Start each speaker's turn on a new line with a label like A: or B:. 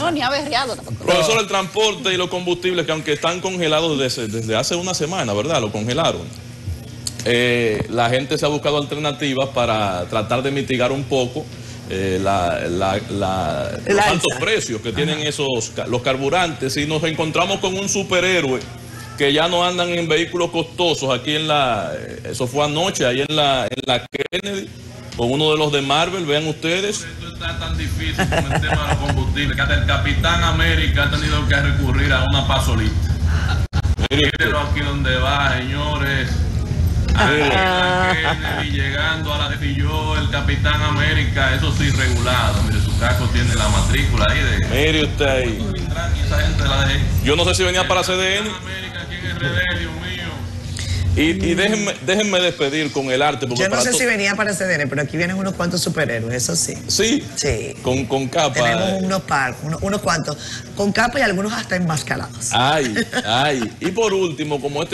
A: No, ni averreado tampoco.
B: Profesor, el transporte y los combustibles, que aunque están congelados desde hace una semana, ¿verdad? Lo congelaron. La gente se ha buscado alternativas para tratar de mitigar un poco los altos precios que tienen los carburantes, y nos encontramos con un superhéroe que ya no andan en vehículos costosos aquí eso fue anoche, ahí en la Kennedy, con uno de los de Marvel, vean ustedes.
C: Esto está tan difícil con el tema de los combustibles que hasta el Capitán América ha tenido que recurrir a una pasolita. Mírenlo aquí donde va, señores. Kennedy llegando a la de Filló, el Capitán América, eso sí regulado. Mire, su casco tiene la matrícula ahí de.
B: Mire usted ahí.
C: Esa gente la dejé.
B: Yo no sé si venía para CDN.
C: América aquí en RD, Dios mío.
B: Y déjenme despedir con el arte. Porque
D: yo no sé si venía para CDN, pero aquí vienen unos cuantos superhéroes, eso sí.
B: Sí.
D: Sí.
B: Con capa.
D: Tenemos unos cuantos con capa y algunos hasta enmascarados.
B: Ay. Y por último, como